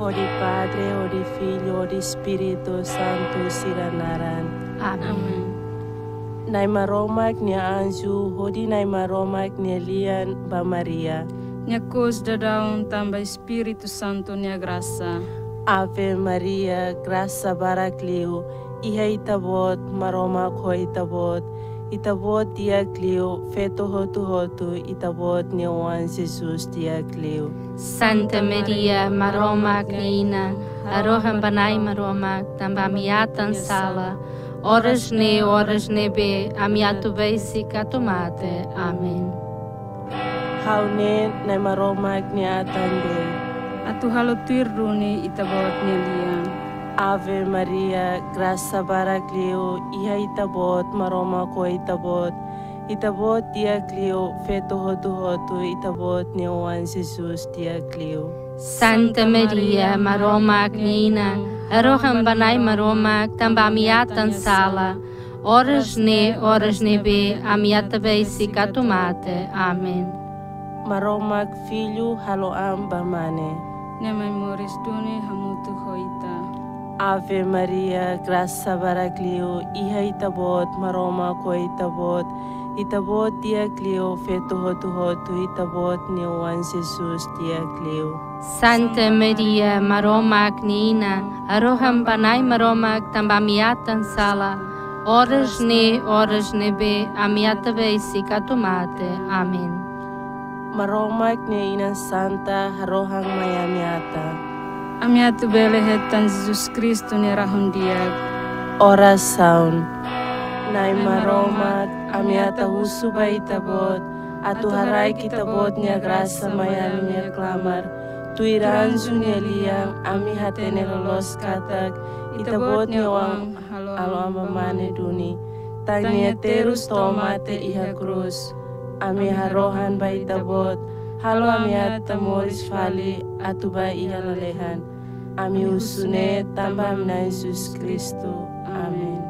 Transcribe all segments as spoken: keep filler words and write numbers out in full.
Odi Padre, odi Filho, odi Espírito Santo, siranaran. Amen. Nai maromak ni anjo, hodi nai maromak ni lian ba Maria. Nia cruz da daun tambah Espírito Santo nia graça. Ave Maria, graça baraclio, iha itabot, maromak ho itabot, itabot dia clio, feto hotu hotu, itabot ni Juan Jesus dia clio. Santa Maria, maromak nina, arohan banai maromak, tambah miatan sala, horas ne, horas nebe, amiatu beisi katumate. Amen. Haune nai maromak ni atande. Atu halo tirruni itabot nia lian. Ave Maria, graça baraclio, iha itabot, maromak ho itabot, itabot dia clio, feto hotu hotu, itabot ni Juan Jesus dia clio. Santa Maria, maromak nina, arohan banai maromak, tambah miatan sala, horas ne, horas nebe, amiata beisi katumate. Amen. Maromak filho halo amba mane. Nia memoris duni hamutu hoita. Ave Maria, graça baraclio, iha itabot, maromak ho itabot, itabot dia clio, feto hotu hotu, itabot ni Juan Jesus dia clio. Santa Maria, maromak nina, arohan banai maromak, tambah miatan sala, horas ne, horas nebe, amiata beisi katumate. Amen. Maromak ni ina santa, harohang mayamiata. Amiatu bele hetan Jesus Kristo nia rahun diag. Oração. Nai maromak, amiata husu ba itabot, atu harai kitabot nia graça mayami nia clamar, tu iranzu nia liang, ami hatene lolos katak, itabot nia wang, alo amamane duni, tang nia terus tomate iha cruz, ami harohan ba itabot, halo amiata moris fali, atu ba iha lalehan, ami usune tambah na Jesus Cristo. Amém.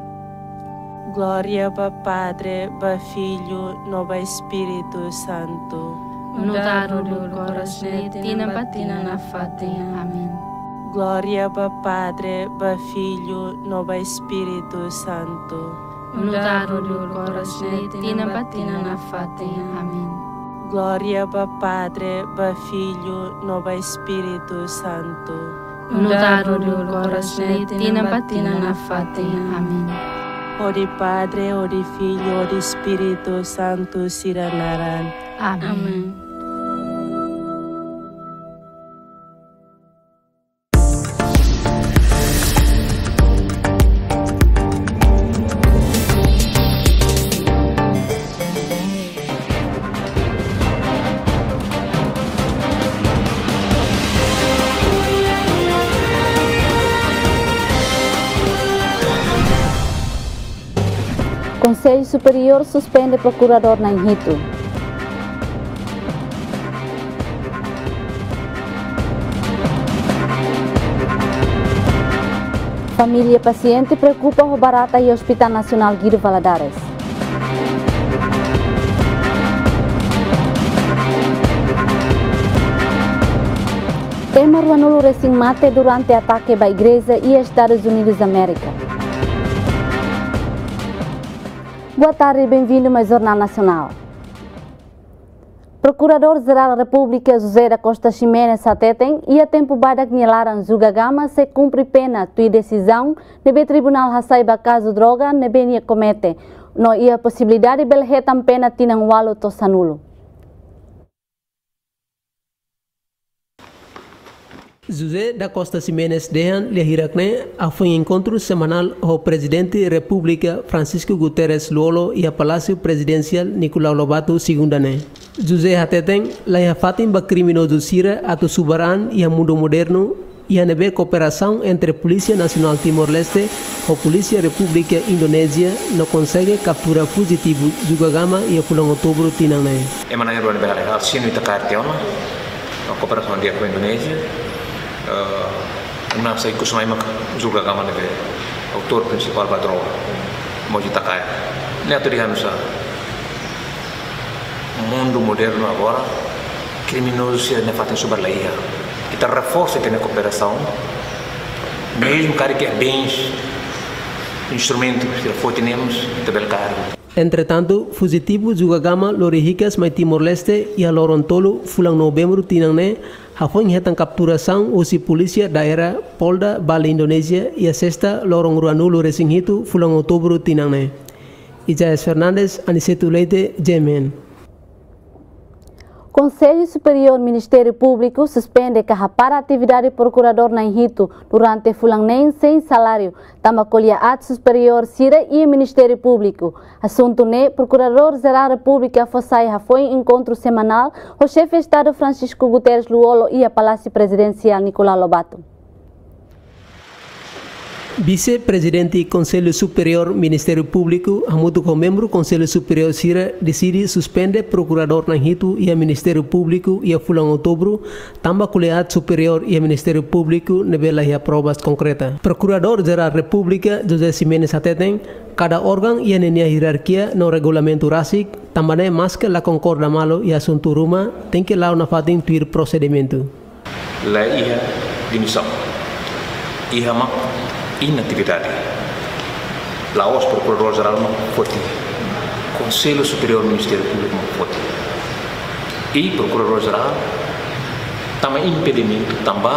Glória para Padre, para Filho, no para Espírito Santo. No daru do coração, tina batina na fate. Amém. Glória para Padre, para Filho, no para Espírito Santo. No daru do coração, tina batina na fate. Amém. Glória para Padre, para Filho, no para Espírito Santo. No daru do coração, tina batina na fate. Amém. Odi Padre, odi Filho, odi Espírito Santo, siranaran. Amém. Amen. Conselho Superior suspende procurador na Inhito. Família paciente preocupa o barata e Hospital Nacional Guido Valadares. Tema Ruanulo recém-mate durante ataque à Igreja e Estados Unidos da América. Boa tarde e bem-vindo ao Jornal Nacional. Procurador-Geral da República José da Costa Ximenes Sateten e a tempo bada que nhalaram Juga Gama se cumpre pena tua decisão nebe Tribunal Hassaiba caso droga nebe nia comete. No ia possibilidade de belhetam pena tinang walo to sanulo. José da Costa Ximenes dehan lehirakne a foi encontro semanal ao presidente da República Francisco Guterres Luolo e a Palácio Presidencial Nicolau Lobato segunda-ne. José Hateten laia fatim ba criminoso sira ato subaran e a mundo moderno e a nebe cooperação entre a Polícia Nacional Timor-Leste e a Polícia República Indonésia não consegue capturar fugitivo Juga Gama e a pulang outubro tinang-ne. É maneira de legal, sino itakartiona, a cooperação dia com a Indonésia. Uh, nasa ikut semai mak Juga Gama nebe autor principal badro mau ditakai ini atau dihanusa mundo moderno agora criminosos se nefatem subar laiha Kita reforça a cooperação, mesmo cara que é bens, instrumentos que foi temos, também caro. Entretanto, fugitivo Zugagama, Lorihicas, mai Timor-Leste e a Lorontolo, fulang novembro tinangne, hafon hetan capturação o si polícia daerah Polda, Bali, Indonésia e a sexta Lorong Ruanulo Resinghitu, fulang outubro tinangne. Isaías Fernandes, Aniceto Leite, Gemen. Conselho Superior Ministério Público suspende para a atividade procurador na Inhito durante fulang sem salário. Tama colha ato superior Sira e Ministério Público. Assunto ne Procurador-Geral da República Fossai foi encontro semanal o chefe de Estado Francisco Guterres Luolo e a Palácio Presidencial Nicolau Lobato. Vice-presidente Conselho Superior Ministério Público, junto com membro Conselho Superior Sira, decide suspender Procurador Nanhito e a Ministério Público e a fulang outubro, tamba Colegiado Superior e a Ministério Público nebela e provas concretas. Procurador-Geral da República, José Ximenes Ateten, cada órgão e a nenia hierarquia no regulamento RASIC, também mais que la concorda malo e assunto ruma, tem que lá na fatin tuir procedimento. La ia dimissão. Ia mak inatividade. Lá os Procurador-Geral não pode. Conselho Superior Ministério Público não pode. E Procurador-Geral também impedimento também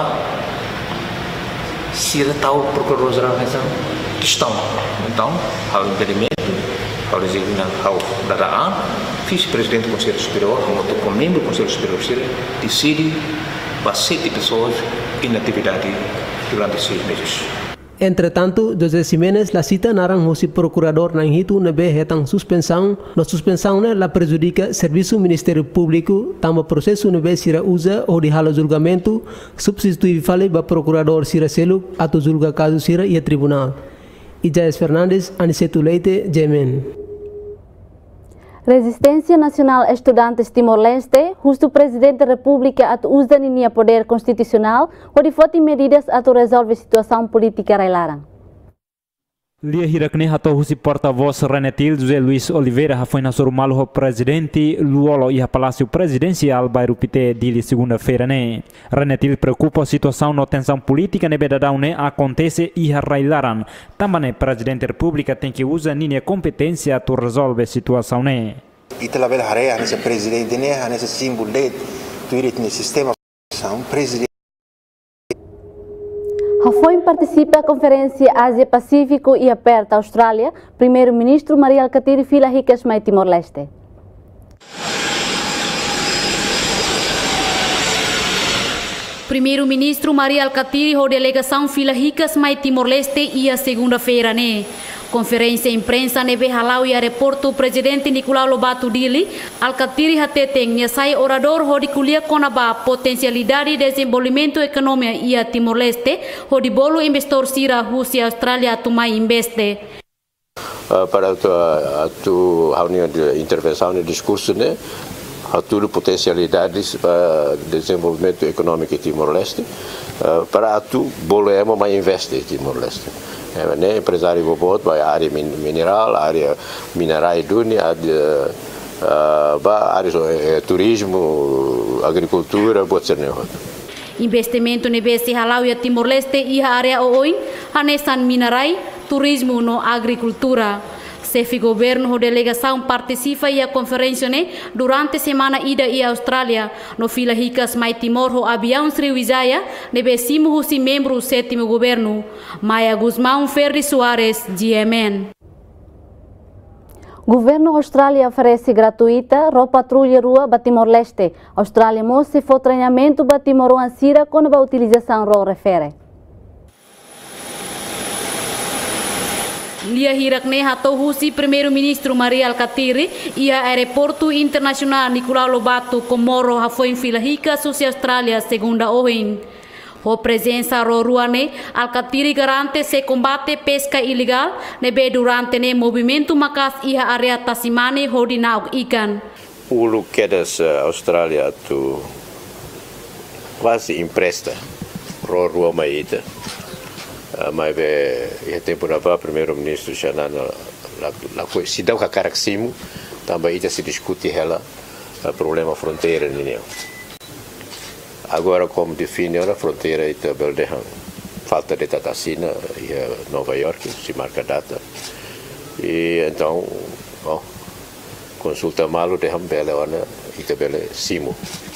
se está o Procurador-Geral nessa questão. Então, há impedimento, há designação, há dadaan, vice-presidente do Conselho Superior, como membro do Conselho Superior, decide para sete pessoas inatividade durante seis meses. Entretanto, José Ximenes la cita narang hosi procurador na Inhito nebe hetang suspensão, no suspensão ne la prejudica serviço Ministério Público, tama processo nebe sira usa ou de halo julgamento, substitui fale ba procurador sira selu atau julga caso sira e tribunal. Isaías Fernandes, Aniceto Leite, Gemen. Resistência Nacional Estudantes Timor-Leste, justo Presidente da República atu usa ninia poder constitucional, onde foti medidas atu resolve situação política railaran. Lia hirakne hato husi porta-voz Renetil José Luiz Oliveira ha foi na sorumalu ho presidente Luolo e a Palácio Presidencial bairro Pite dili segunda-feira ne. Renetil preocupa a situação no tensão política ne bedadão ne acontece e a railaran. Também presidente da República tem que usar ninia competência to resolve a situação ne. Itala vel harea nesse presidente ne nesse símbolo de tuirit ne sistema presidente. Rafoin participa da Conferência Ásia-Pacífico e Aperta Austrália, Primeiro-Ministro Maria Alcatiri fila ricas mai Timor-Leste. Primeiro-Ministro Maria Alcatiri ho delegação fila ricas mai Timor-Leste e a segunda-feira ne. Conferência imprensa nebe halau e aeroporto o presidente Nicolau Lobato Dili, Alcatiri hateteng nyasai orador ho di kuliah konaba potensialidade de desenvolvimento econômico e a Timor-Leste ho di bolo investor sira Rússia Austrália tumai investe. Uh, para a tu reunião de intervenção e discurso né, a tudo potencialidades para desenvolvimento econômico em Timor-Leste, uh, para a tu bolo emo mais investe em Timor-Leste. É, né, empresário bobot, vai área mineral, área minerais dunia, área uh, área uh, turismo, agricultura, pode ser negócio. Investimento nebesi halau ya Timor-Leste e a área oin, hanesan minerai, turismo no agricultura. Chefe governo ho delegação participa e a conferência ne durante semana ida e Austrália no fila ricas mai Timor ho avião Sriwijaya nebesimo ho si membro sétimo governo Maia Guzmão Ferri Soares G M N. Governo Austrália oferece gratuita roupa patrulha rua para Timor-Leste. Austrália mostra foi treinamento para Timor-Ansira quando a utilização ro refere. Lia hirakne hato husi Primeiro-Ministro Maria Alcatiri e a aeroporto internacional Nicolau Lobato Comoro hafoin fila rica sucia Austrália segunda ohin. Ho presença ro ruane Alcatiri garante se combate pesca ilegal nebe durante ne movimento makas e a area Tasimane ho dinauk ikan. Ulu quedas Austrália tu quase empresta ro rua maita. Mas é tempo na vá primeiro-ministro já na na se dá o caraximo também já se discute ela o problema fronteira ninho agora como define a fronteira e também deixa falta de Tatacina e Nova York, se marca a data. E então, bom, consulta malo de Hambele, ona, e também Simo.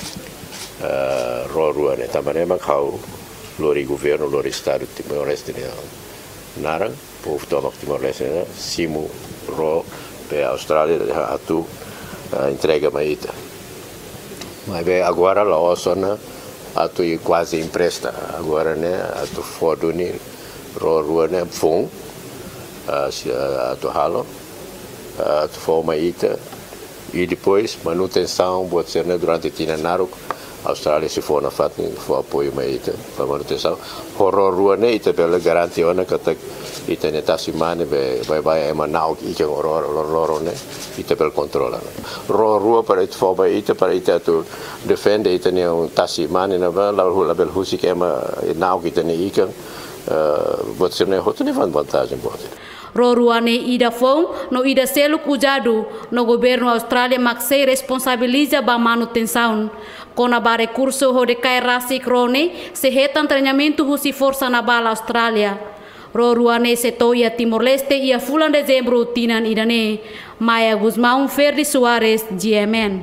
Rorua, né? Também é macau, lori governo, lori estado, Timor-Leste, né? Narang, povo toma Timor-Leste, né? Simo, ro, pe Austrália, atu, entrega maíta. Mas bem, agora lá, ó, só atu quase empresta. Agora, né? Atu fodo, né? Rorua, né? Fung, atu halo, atu for maíta. E depois, manutenção, pode ser, né? Durante Tina Naruk, a Austrália se for na fato, for apoio maíta, para manutenção. Horror rua, né? Ita pela garantia, né? Que tá, ita né? Tá semana, vai, vai, é manau, que é horror, horror, né? Ita pela controla. Horror rua para ita for maíta, para ita tu defende, ita né? Tá semana, né? Lá, lá, pela Rússia, que é uma nau, que ita né? Ika, pode ser, né? Outro nível de vantagem, pode ser. Roruane ida fom, no ida seluk ujado, no governo Austrália maxei responsabiliza ba manutenção. Com a recurso ho de cai rasi crone, se retan treinamento husi força na bala Austrália. Roruane se toia Timor-Leste e a fulan dezembro tinan idane. Maya Guzmão Ferdi Soares, G M N.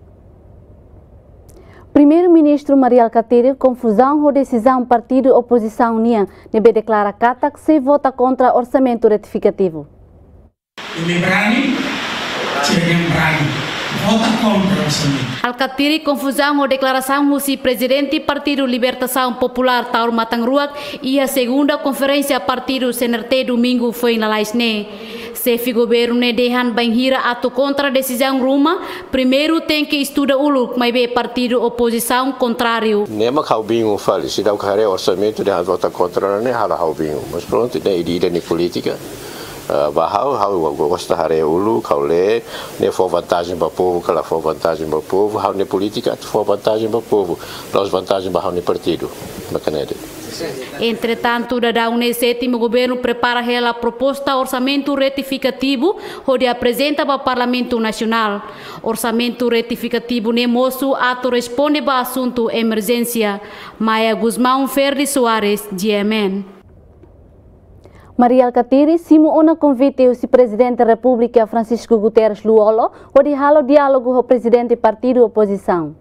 Primeiro-ministro Maria Alcaterio confusão com decisão partido oposição União nebe declara cata que se vota contra orçamento retificativo. Lembrani, lembrani, vota contra orçamento. Alcaterio confusão com declaração do presidente Partido Libertação Popular Taur Matangruak e a segunda conferência partido C N R T domingo foi na Laisne. Se o governo ne dehan banhira ato contra a decisão Ruma, primeiro tem que estudar o look, mas bem partido oposição contrário. Nem mas how bingo fala, se dá o carré orçamento de vota contra nem hala how bingo, mas pronto, nem ideia nem política. Bahau how gosta haré o look, how le, nem for vantagem para o povo, que lá for vantagem para o povo, how nem política, for vantagem para o povo, nós vantagem para o nem partido, macanete. Entretanto, da o sétimo governo prepara a proposta orçamento retificativo, onde apresenta para o Parlamento Nacional. Orçamento retificativo nem moço ato responde para o assunto emergência. Maya Guzmão Ferdi Soares, G M N. Maria Alcaterio simo ona convite o presidente da República Francisco Guterres Luolo, onde halo diálogo com o presidente do partido oposição.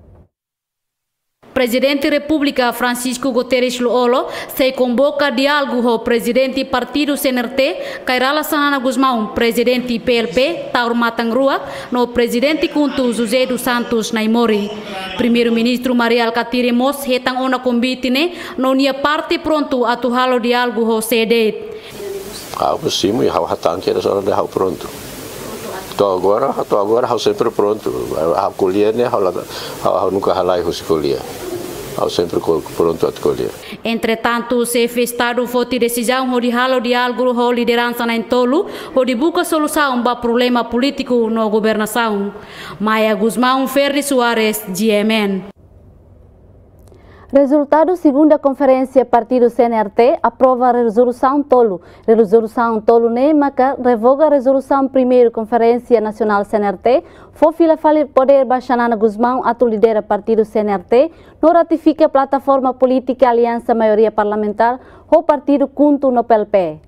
Presidente da República Francisco Guterres Luolo se convoca diálogo com o presidente do partido C N R T, Kairala Sanana Guzmão, presidente P L P, Taur Matangruak, no presidente Kuntu José dos Santos Naimori. Primeiro-ministro Maria Alcaterio Mos hetang ona convite ne, no nia parte pronto a tu halo diálogo com o C D. Ah, sim, e hau hatang que era só de hau pronto. Tô agora, tô agora hau sempre pronto. Hau colher né, hau hau nunca halai o se colher. Hau sempre pronto a colher. Entretanto, se fez estado forte decisão de halo diálogo com liderança na Entolo, de busca solução para problema político na governação. Maya Guzmão Ferdi Soares, G M N. Resultado segunda conferência partido C N R T aprova a resolução Tolo. Resolução Tolo nema que revoga a resolução primeira conferência nacional C N R T. Foi fila fale poder Baixanana Guzmão atu lidera partido C N R T. Não ratifica a plataforma política aliança maioria parlamentar o partido Kuntu no P L P.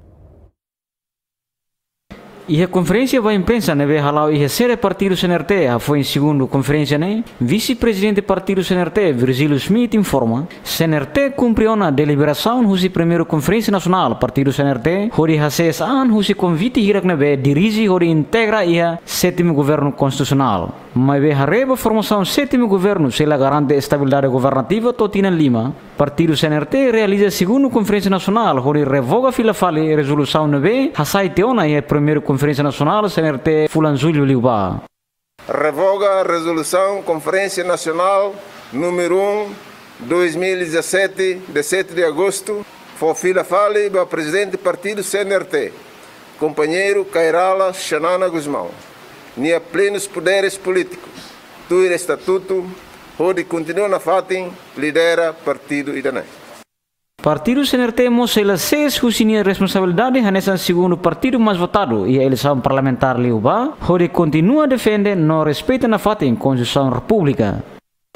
E a conferência vai imprensa neve halau e ser partido C N R T foi em segundo conferência né vice-presidente partido C N R T Virgílio Smith informa C N R T cumpriu na deliberação husi primeira conferência nacional partido C N R T hori hases an husi convite hirak neve dirige hori integra ia sétimo governo constitucional mas be hareba formação sétimo governo se la garante estabilidade governativa totina lima partido C N R T realiza segunda conferência nacional hori revoga fila fale resolução neve hasai teona ia primeiro Conferência Nacional C N R T Fulan Júlio Liuba. Revoga a resolução Conferência Nacional número um dois mil e dezessete, de sete de agosto, for fila fale para presidente do partido C N R T, companheiro Kairala Xanana Guzmão. Nia plenos poderes políticos, tuir estatuto, onde continua na fatin, lidera partido Idané. Partido C N R T mostra seis husinia responsabilidade nessa segundo partido mais votado e a eleição parlamentar Liuba, onde continua a defender não respeita na fatin Constituição República.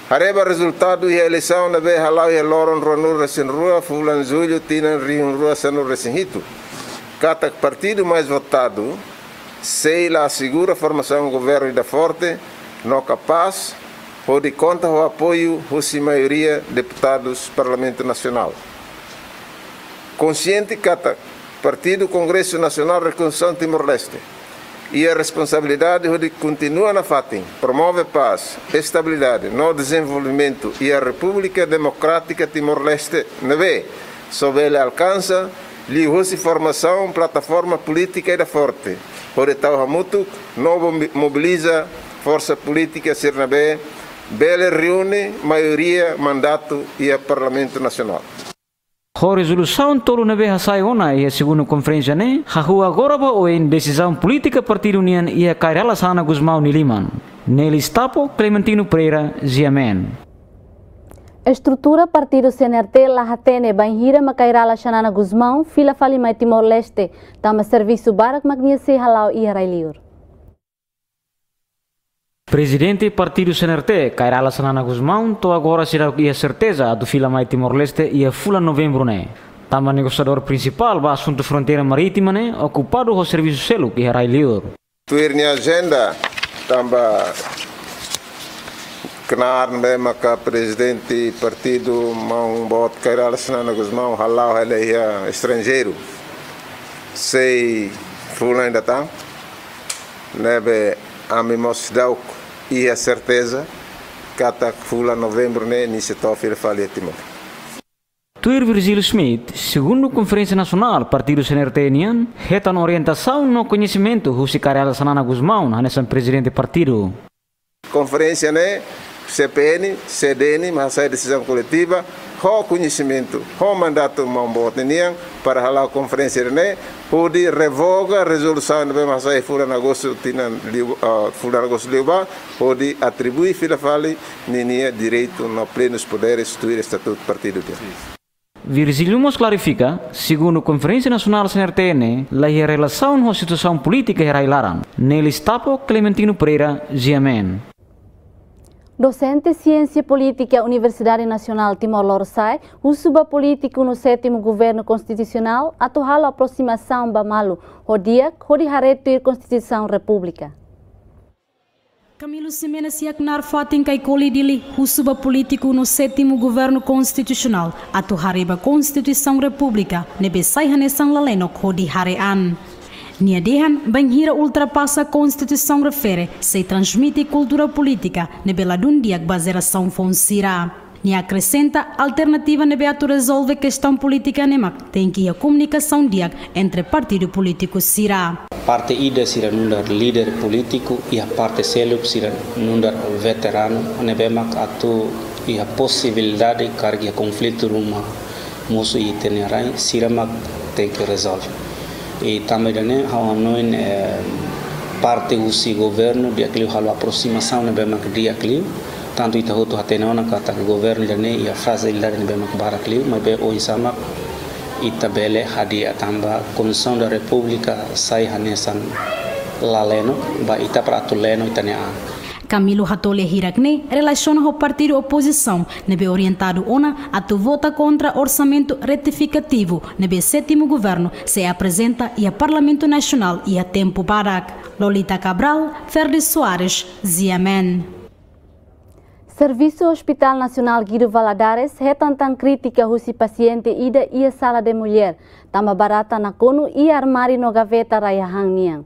Areba resultado e a eleição na vez halau e loron ronur resin rua fulan julho tinan riun rua sanu resin hito. Cada partido mais votado sei lá assegura a formação do governo da forte, não capaz, ou de conta o apoio da maioria deputados do Parlamento Nacional. Consciente cada partido Congresso Nacional Reconstrução Timor-Leste e a responsabilidade de continuar na fatin, promove paz, estabilidade, no desenvolvimento e a República Democrática Timor-Leste neve, sob ele alcança, lhe formação, plataforma política e da forte, por tal hamutuk, novo mobiliza força política sirnabe, bele reúne maioria, mandato e a Parlamento Nacional. A resolução tolo na vez sai ona e a segunda conferência né, hahu agora ba o em decisão política Partido União e a Kairala Sana Guzmão Niliman. Nele estapo Clementino Pereira, Ziamen. A estrutura Partido C N R T lahatene banhira Makairala Xanana Guzmão, fila falimai Timor-Leste, tama serviço barak magnese halau e arailiur. Presidente Partido C N R T, Kairala Sanana Guzmão, to agora será a certeza do fila mai Timor-Leste e a fula novembro né. Tama negociador principal ba assunto fronteira marítima né, ocupado o serviço selo que era liur. Tuir agenda tamba knar mesmo que presidente partido mão bot Kairala Sanana Guzmão halau ele é estrangeiro. Sei fula ainda tá. Nebe a mimosidade e a certeza que até fula novembro né nesse tofil falha Timor. Tuir Virgílio Smith, segundo a Conferência Nacional Partido C N R T Nian, reta na orientação no conhecimento do Kairala Sanana Guzmão, nesse presidente partido. Conferência né C P N, C D N, mas a decisão coletiva, o conhecimento, o mandato mambote Nian para a conferência né pode revoga a resolução de Bemasai fura negócio tina fura negócio liba pode atribuir fila fale ninia direito no plenos poderes do estatuto do partido. Virgílio Mos clarifica, segundo a Conferência Nacional C N R T N, a relação com a situação política era ilaran. Nele estapo Clementino Pereira, Ziamen. Docente Ciência Política Universidade Nacional Timor-Leste, o suba político no sétimo governo constitucional, atual a aproximação bamalu, o dia, o de hareto e Constituição República. Camilo Semena Siaknar Fatin Kaikoli Dili, o suba político no sétimo governo constitucional, atual a Constituição República, nebe sai hanesan laleno o de harean. Niadehan banhira ultrapassa a Constituição refere, se transmite cultura política, nebeladun diag baseração fonsira. Ni acrescenta alternativa nebeatu resolve questão política nemak, tem que a comunicação diag entre partido político sira. Parte ida sira nundar líder político e a parte selup sira nundar veterano, nebemak atu e a possibilidade de carga conflito ruma musu e tenerai sira mak tem que resolve. E também né há uma parte do governo de aquilo há a aproximação né bem que dia aquilo tanto ita hoto hatena na kata governo né e a facilidade né bem que bara aquilo mas bem hoje sama ita bele hadia tamba Constituição da República sai hanesan laleno ba ita para tuleno itania. Camilo Hatole Hirakne relaciona o partido oposição, nebe orientado ona a tu vota contra orçamento retificativo, nebe sétimo governo se apresenta e a Parlamento Nacional e a tempo barak. Lolita Cabral, Ferdi Soares, Ziamen. Serviço Hospital Nacional Guido Valadares retantan crítica husi paciente ida e a sala de mulher, tama barata na kono e armário no gaveta rayahang niang.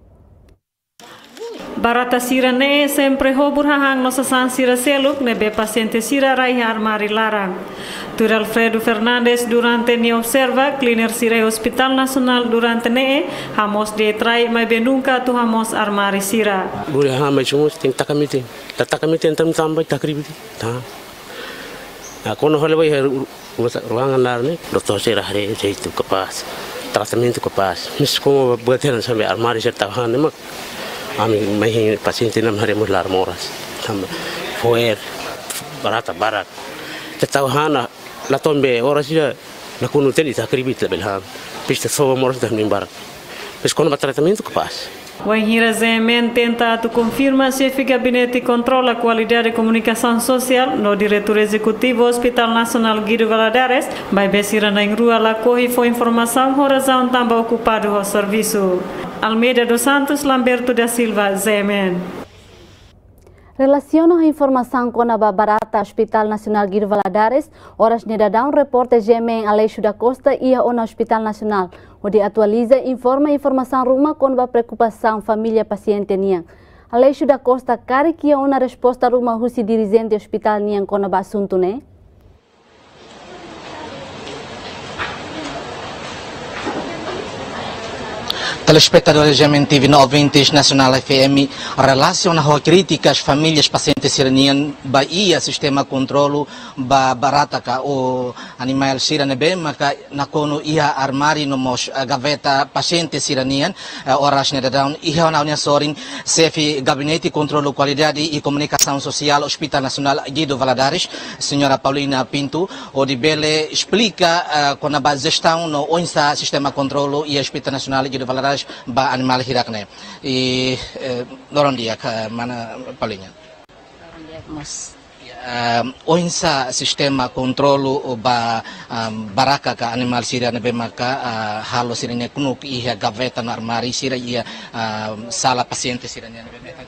Barata sira ne sempre hobur hahang no sasan sira seluk nebe paciente sira rai armari larang. Tur Alfredo Fernandes durante ni observa cleaner sira Hospital Nacional durante ne hamos de trai mai benunca tu hamos armari sira. Boleh ha mai semua ting takamite. Takamite entam sampai takribiti. Ta. Na kono hole vai ruangan lar ne doktor sira hari itu kepas. Tratamento kepas. Mis como buatan sampai armari sira tahan ne mak. Kami mahi paciente nam hari mular moras, tam foer barata barat. Tetauhana la tombe ora sia na kunu teli takribit la belham. Pista soba moras dah mimbar. Pes kono tratamento kepas. O Enhira Zemen tenta tu confirma chefe gabinete e controla a qualidade de comunicação social no diretor executivo Hospital Nacional Guido Valadares, vai besira na rua lá corre foi informação razão também ocupado o serviço. Almeida dos Santos, Lamberto da Silva, Zemen. Relaciona a informação com a Barata Hospital Nacional Guido Valadares, horas nedadão um repórter Gemen Aleixo da Costa e a ONU Hospital Nacional, onde atualiza e informa informação ruma com a preocupação família paciente niang. Aleixo da Costa quer que a ONU resposta ruma husi dirigente hospital niang com o assunto né? Telespectadores de M N T V ouvintes Nacional F M, relaciona a críticas famílias pacientes siranian Bahia sistema controlo ba barataka o animal siranebe maka nakono ia armari nomos gaveta pacientes siranian horas nedadão ia na unia sorin chefe gabinete controlo qualidade e comunicação social Hospital Nacional Guido Valadares, senhora Paulina Pinto, o de Bele explica com a gestão no onsa sistema controlo e Hospital Nacional Guido Valadares ba animal hirakne e doron dia mana Paulinha mas onsa sistema controlo ba baraka ka animal sira ne maka halo sira ne kunuk ia gaveta no armari sira ia sala paciente sira ne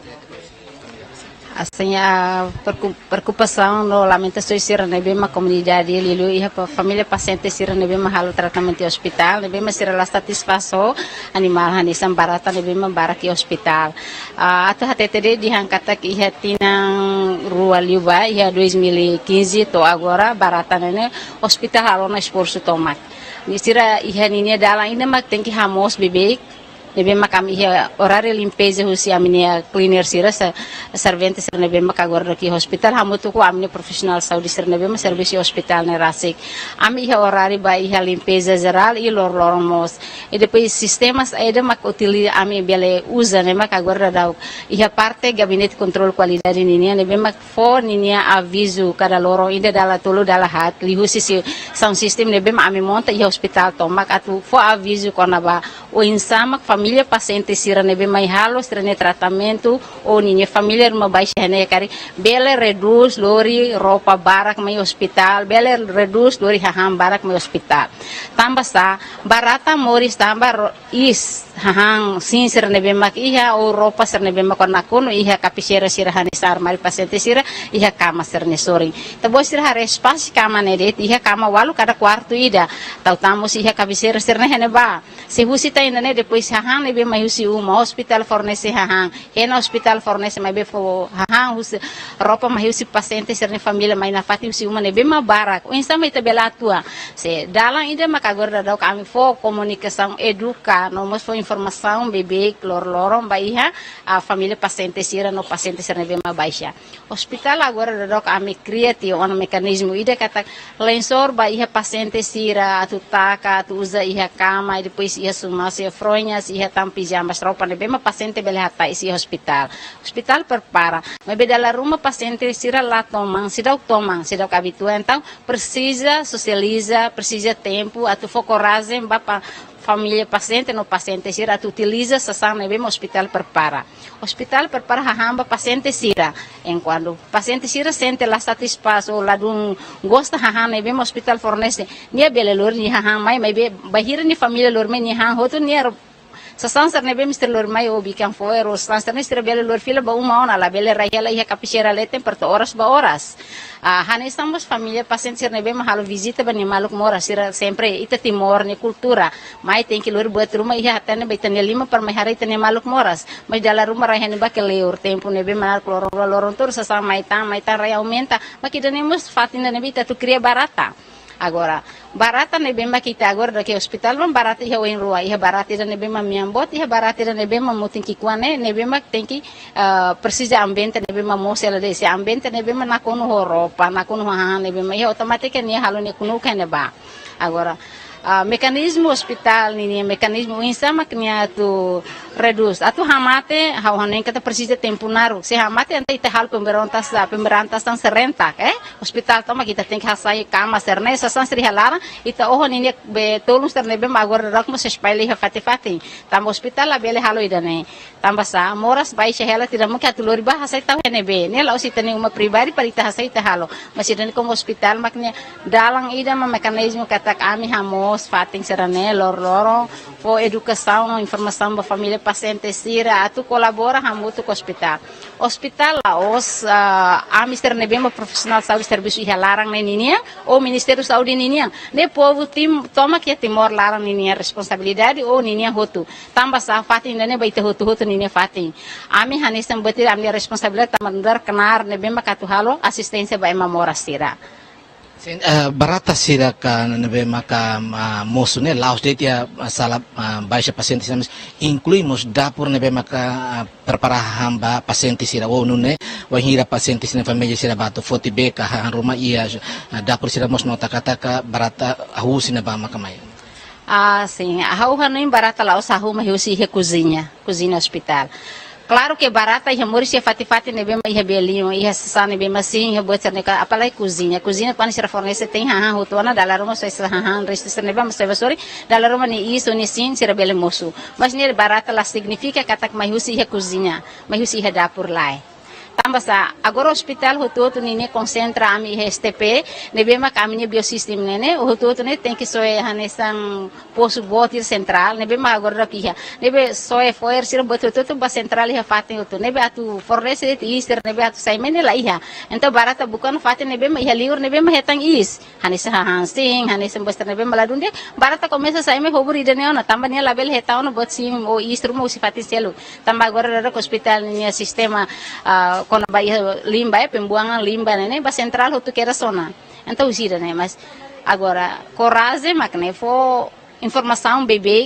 assim a preocupação no lamentações sira ne bem uma comunidade lilu e a família paciente sira ne bem uma halo tratamento em hospital ne bem sira la satisfação animal hanisam barata ne bem baraki hospital atau hati tadi diangkat que ia tinang rua liuba ia dois mil e quinze to agora barata ne hospital halo na esforço tomat ni sira ia ninia dala ainda mak tem que ramos bebê nebe makami ia horário limpeza husi aminia cleaner sira servente sira nebe mak agora aqui hospital hamutu ko amni profissional saúde sira nebe ma serviço hospital ne rasik ami ia horário ba ia limpeza geral e lor lormos e depois sistemas ainda mak utiliza ami bele usa ne mak agora dau ia parte gabinete controle qualidade ninia nebe mak for ninia aviso cada loro ainda dala tolo dala hat li husi si sound system nebe ma ami monta ia hospital tomak atu for aviso kona ba o insama família paciente sira nebe mai halo sira ne tratamento ou ninha família uma baixa ne kari bele reduz lori roupa barak mai hospital bele reduz lori haham barak mai hospital tambah sa barata moris tambah is hahang sin sira nebe mak iha ou roupa sira nebe mak nakuno iha kapisera sira hanisar mari paciente sira iha kama sira ne sori tabo sira hare espaço kama ne det iha kama walu kada quarto ida tau tamos iha kapisera sira ne ba se husita ainda ne depois hahang nebe mai husi uma hospital fornece hahang hena hospital fornece mai be fo hahang husi roupa mai husi paciente sira ne família mai na fati husi uma nebe ma barak o insa mai tabela tua se dalang ida makagorda dau kami fo comunicação educa no mos fo informação bebê lor lorom baiha a família paciente sira no paciente sira nebe ma baixa hospital agora dau kami criativo um mecanismo ida kata lensor baiha paciente sira atutaka atu usa iha cama e depois ia sumase fronhas ia tam pijamas roupa nebe ma paciente bele hata isi hospital hospital prepara mas bedala rumah paciente sira lá tomang sidau tomang sidau habitua então precisa socializa precisa tempo atu focoragem bapa família paciente no paciente sira tu utiliza sasang nebe hospital prepara hospital prepara hamba paciente sira enquanto paciente sira sente la satisfação la dun gosta hahan nebe hospital fornece nia bele lor ni hahan mai mai be bahira ni família lor me ni hahan hotu ni sasansar nebe mister lor mai obi kan foero sasansar ni sira bele lor fila ba uma ona la bele raihela ia capichera letem per horas ba horas ah han estamos família paciente sira nebe mahalo visita ba ni maluk mora sira sempre ita timor ni cultura mai tem que lor buat rumah ia hatane ba itane lima per mai hari itane maluk moras mai dala rumah raihane ba ke leur tempo nebe manar lor lor tur sasa mai tan mai tan rai aumenta makidanemos fatina nebe ita tu cria barata agora barata nebe ma kita agora daqui hospital vamos barata ia em rua ia barata ida nebe ma miambot ia barata ida nebe ma mutin ki kwane nebe ma tem que uh, precisa ambiente nebe ma mosela desse ambiente nebe ma nakono roupa nakono ha nebe ma ia automaticamente halo ne kunu kene ba agora uh, mekanisme hospital ini mekanisme insama knya tu redus atu hamate hawanen kata precisa tempo naru se hamate ante ite hal pemberontas pemberantasan serentak eh hospital toma kita tem que hasai cama serne sasan sri halara ita oh ini be tolong serne be magor rak mo se spaili ha fati fati tam hospital la bele halo idane tamba sa moras bai shehela tidak mo ka tulori ba hasai tahu ne be ne la usitani uma pribadi parita hasai ta halo masih dan como hospital maknya dalang ida ma mekanisme kata kami hamos fating serane lor loro po educação informação ba família paciente sira atu colabora hamutu com hospital hospital la os uh, a mister ne bem profissional saúde serviço e larang ne ninia ou ministério saúde ninia ne povo tim toma que timor larang ninia responsabilidade ou ninia hotu tamba sa fating ne baita hotu hotu ninia fating ami hanisam betir ami responsabilidade tamandar kenar ne bem katu halo assistência ba ema mora sira. Uh, barata sira ka nebe maka uh, mosu ne laos de tia sala uh, baixa paciente samis incluímos dapur nebe maka uh, preparahan ba paciente sira wo nune wa hira paciente sira família sira bato foti beka han rumah ia uh, dapur sira mos nota kata ka barata hu sina ba maka mai. Ah, sim, a hu hanin barata laos a hu ma hu si cozinha, cozinha hospital. Claro que barata ia morir se fati-fati ne bem ia belinho ia sasa ne bem assim ia botar ne apalai cozinha cozinha quando se fornece tem hahan rotona dalar uma só essa hahan resto se ne bem mas vai sorry dalar uma ni isso ni sim se rebele moço mas ne barata lá significa que atak mai husi ia cozinha mai husi ia dar por lá tamba sa agora o hospital hototo nini concentra ami S T P ne bem a caminho biosystem ne o hototo ne tem que só é hanesan poço botir central ne bem agora aqui ne bem só é foi ser botir hototo ba central ia fatem hoto ne bem atu fornece de ister ne bem atu sai mene lá ia então barata bukan fatem ne bem ia liur ne bem hetang is hanesa hansing hanesa boster ne bem maladun dia barata começa sai me hobur ide ne ona tamba ne label hetang no bot sim o istru mo si fatem selo tamba agora era hospital ne sistema quando vai limba é pembuangan limba né ba central hotu kera sona então usira né mas agora coragem makne fo informação bebê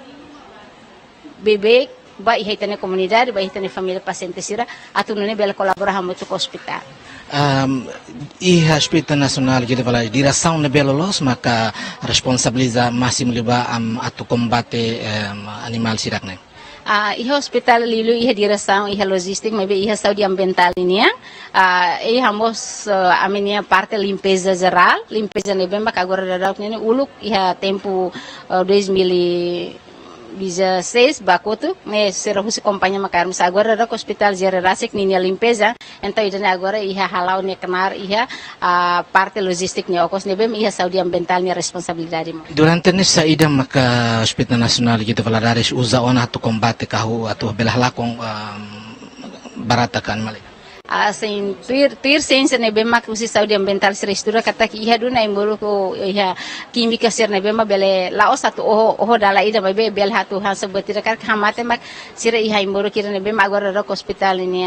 bebê ba ihitane comunidade ba ihitane família paciente sira atu né bela colaborar muito com o hospital um, e hospital nacional de falar direção ne belo los maka responsabiliza máximo liba am atu combate um, animal sirak né. Uh, iha hospital lilu iha direção iha logistik maybe iha saúde ambiental ini ya uh, iha hamos uh, aminia parte limpeza geral limpeza nebemba agora dadak nene uluk iha tempo uh, dois mil e dezesseis bakotu ne será husi companhia makarmos agora dadak hospital gerasik nini limpeza então idane agora iha halau ne kenar iha uh, parte logistik ne okos nebem iha saúde ambiental ne responsabilidade durante nessa ida maka hospital nacional gitu valadares usa ona tu combate kahu atau belah lakong um, barata kan malik assim tuir tuir ciência ne bem mak usi saúde ambiental se restura kata ki iha duna imburu ko iha química ser ne bem bele lao satu oh oh dala ida be bel hatu han sebetira kar hamate mak sira iha imburu kira ne bem agora ro hospital ini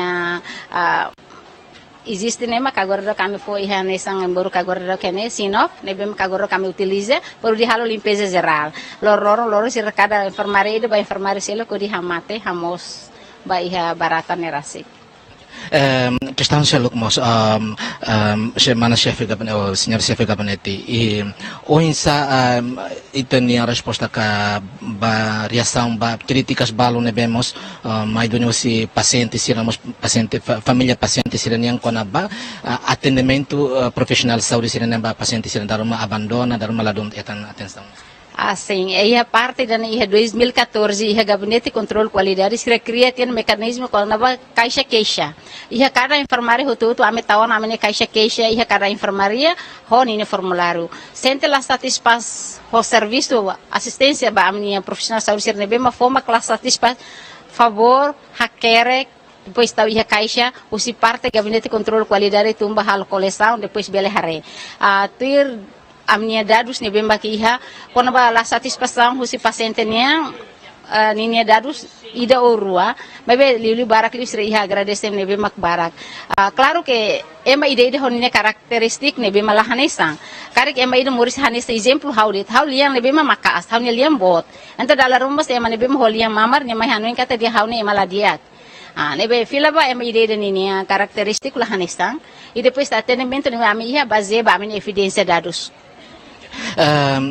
a existe né mas agora kami foi iha nesang imburu agora kene sinop ne bem agora kami utiliza por di halo limpeza geral lor lor lor sira kada enfermaria ba enfermaria selo ko di hamate hamos ba iha barata nerasi. Um, questão se lukmos um, um, semana chefe gabinete o senhor chefe gabinete e o insa um, itani a resposta ka ba reação ba críticas balo ne vemos um, mai do si paciente siramos paciente fa, família paciente siraniang kona ba uh, atendimento uh, profissional saúde siraniang ba paciente siraniang daruma abandona daruma ladum etan atenção. Assim, aí a parte da I H dois mil e quatorze, I H Gabinete de Controle de Qualidade, se cria tem um mecanismo com a caixa queixa. I H cada enfermaria, o tudo, a metade na minha caixa queixa, I H cada enfermaria, roni no formulário. Sente lá satisfaz o serviço, assistência, a minha profissional de saúde, se bem uma forma que ela satisfaz, favor, hacker, depois está a caixa, o se parte Gabinete de Controle de Qualidade, tumba a coleção, depois bele haré. A ter a minha dados ne bem bakiha quando ba la satisfação o se paciente ne a minha dados ida o rua mas be liu barak liu sri agradecer ne bem mak barak claro que ema ide de honine karakteristik ne bem la hanesa karik ema ide moris hanesa exemplo haudet hau liang ne bem makas hau ne liang bot enta dalam rumah ema ne bem holiang mamar ne mai hanuin kata dia hau ne ema la diat ah ne be fila ba ema ide de ne karakteristik la hanesa e depois atendimento ne ami ia base ba minha evidência dados. Um,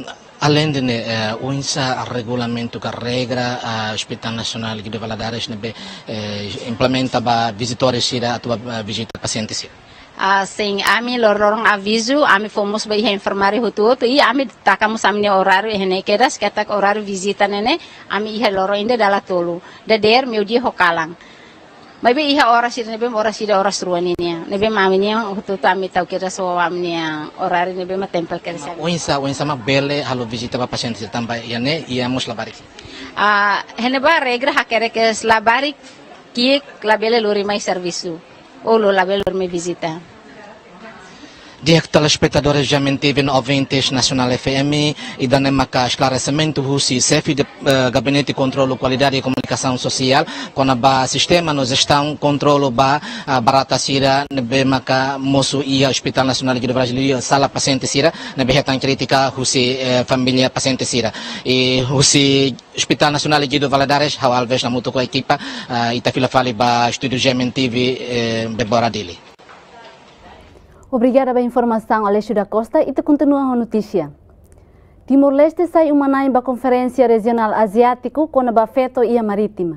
além de uh, o insa regulamento que regra o Hospital Nacional de Valadares nebe uh, implementa ba visitores sira atau uh, visita pacientes sira. Assim, ami lorong aviso, ami fomos ba ihe informare hutu e ami takamos amni horário ehne kedas ketak horário visita nene ami ihe lorong inde dala tolu. Dader meu dia hokalang. Maybe iha oras sira nebe oras sira oras ruaninya. Nebe maminya hutu ami tau kira so amnia horário nebe ma tempel kersa. O insa o insa bele halo visita ba pacientes sira tambah yane ia mus labarik. Ah, hene ba regra hakere kes labarik kiek labele lori mai serviço. Ou lo labelo me visita. Dia telespectadores já mantive no ouvintes Nacional F M e dando uma esclarecimento o chefe de uh, Gabinete de Controlo Qualidade e Comunicação Social com a sistema nos estão controlo ba uh, barata sira nebe maka moço e Hospital Nacional de Brasil sala paciente sira nebe hetan crítica o uh, família paciente sira e o Hospital Nacional de Valadares hawal vez na mutu com a equipa uh, itafila fali ba estúdio G M T V uh, Bebora dele. Obrigada pela informação, Alexio da Costa, e te continua a notícia. Timor-Leste sai uma nova conferência regional asiático com a Bafeto e a Marítima.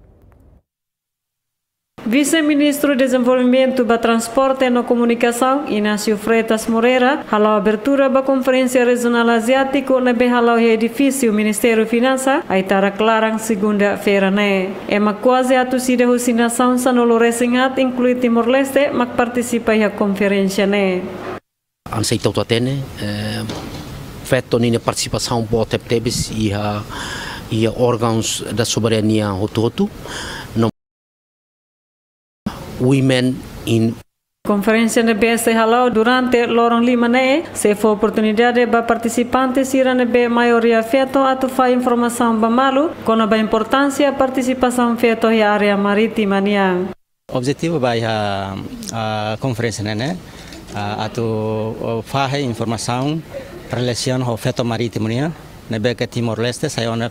Vice-Ministro de Desenvolvimento da Transporte e Comunicação, Inácio Freitas Moreira, falou a abertura da Conferência Regional Asiático na Behalau edifício Ministério da Finança, a Itara Clarang, segunda-feira, né? É uma quase a torcida de vacinação sanolo resingat, inclui Timor-Leste, mas participa da conferência, né? Anseitau tatene, feito nina participação boa tebes e a e órgãos da soberania hototo. Women in Conferência de B S Halau durante lorong lima ne se foi oportunidade para participantes ir na B maioria feito a tu fa informação ba malu com a importância participação feito em área marítima nia. Objetivo ba a a conferência né a tu fa informação relação ao feito marítimo nia na B que Timor-Leste sai ona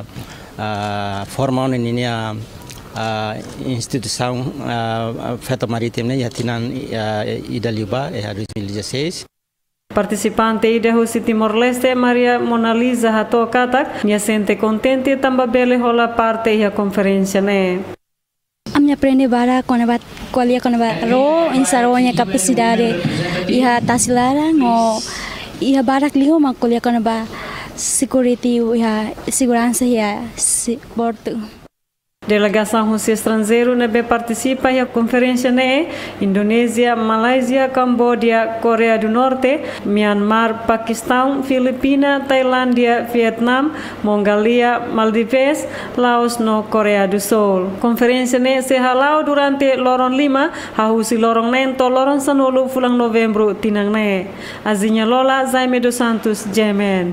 a forma ona nia a instituição uh, feita marítima e atinan uh, Idaliuba em dois mil e dezesseis. Participante ida husi Timor-Leste Maria Mona Lisa hato katak nia sente contente tamba bele hola parte da conferência né. A minha aprende bara com a colia com a ro insaronya capacidade e a tasilara no e a bara clio ma colia com a security e a segurança e a porto. Delegação russa estrangeiro nebe participa da conferência né Indonésia, Malásia, Camboja, Coreia do Norte, Myanmar, Paquistão, Filipina, Tailândia, Vietnam, Mongolia, Maldives, Laos no Coreia do Sul. Conferência né se halau durante lorong lima, hahusi lorong nento lorong sanulu fulang novembro tinang né. Azinha Lola, Jaime dos Santos, Jemen.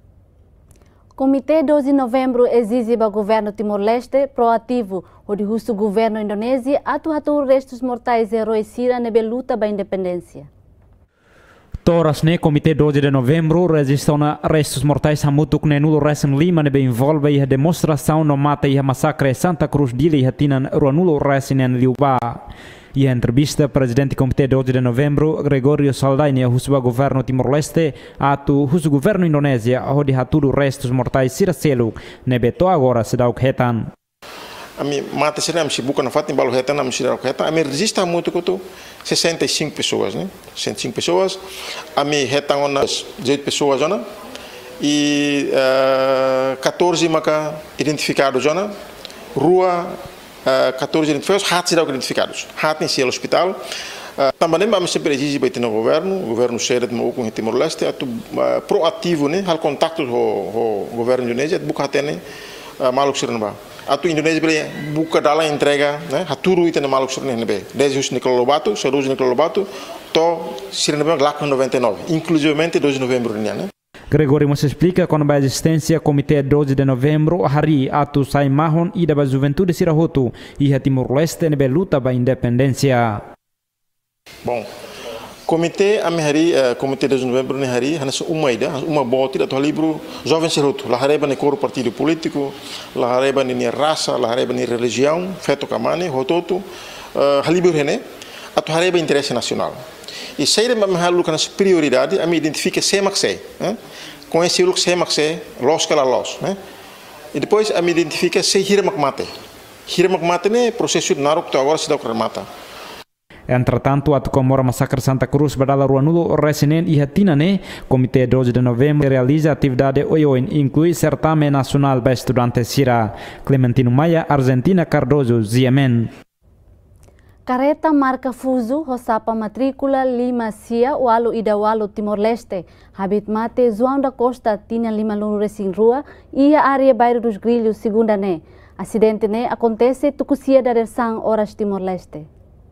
Comitê doze de novembro exige ao governo Timor-Leste proativo, onde o governo indonésio atua restos mortais heróis sira na luta da independência. Toras ne Comitê doze de novembro registra restos mortais hamutuk ne nulo resen lima ne envolve e a demonstração no mata e a massacre Santa Cruz dili e hatinan ruanulo resen en Liuba. E a entrevista presidente do Comitê doze de novembro, Gregorio Saldaini, o governo Timor-Leste, atu o governo Indonésia, onde hatulu restos mortais siracelo, nebeto agora se dá o retan. A mim mata se não se buca na fato em balo retan, não se dá o retan. A mim registra muito que sessenta e cinco pessoas, né? sessenta e cinco pessoas. A mim retan umas dezoito pessoas, né? E uh, quatorze maca identificados, né? Rua Uh, quatorze identificados, há serão identificados. Há tem sido hospital. Uh, também vamos sempre exigir para o governo, o governo cheio de Maluco em Timor-Leste, uh, proativo, né? Há contato com o governo indonésio, buca tem Maluco Sirnaba. A tu Indonésia bele buca dala entrega, né? Há tudo isso na Maluco Sirnaba. Desde os Nicolau Lobato, Saúde Nicolau Lobato, to Sirnaba lá com noventa e nove, inclusivamente doze de novembro, né? Gregorio nos explica quando a existência Comitê doze de novembro, hari atu sai mahon e da juventude sirahotu e a Timor-Leste nebe luta ba independência. Bom, Comitê a hari uh, Comitê doze de novembro ne hari hanas uma ida, uma boti da livro jovem sirahotu, la hareba ne coro partido político, la hareba ne raça, la hareba ne religião, feto kamane, hototu, uh, halibur hene, atu hareba interesse nacional. E se ele me halu com prioridade, a me identifica sem maxé, com esse look semak se los kala los, né? E depois a me identifica se hirmak mate. Hirmak mate né processo de naruk to agora se dá mata. Entretanto, a Comora Massacre Santa Cruz Badala Ruanulo Resinen e Hatina ne Comitê doze de novembro realiza atividade oioin inclui certame nacional para estudantes Sira Clementino Maia Argentina Cardoso Ziemen. Careta marca Fuso, Rosapa matrícula Lima Cia, Walo Ida Walo Timor-Leste. Habit mate João da Costa tinha Lima Luno Recém Rua e a área Bairro dos Grilhos, segunda ne. Acidente ne acontece Tucucia da Rersang, horas Timor-Leste.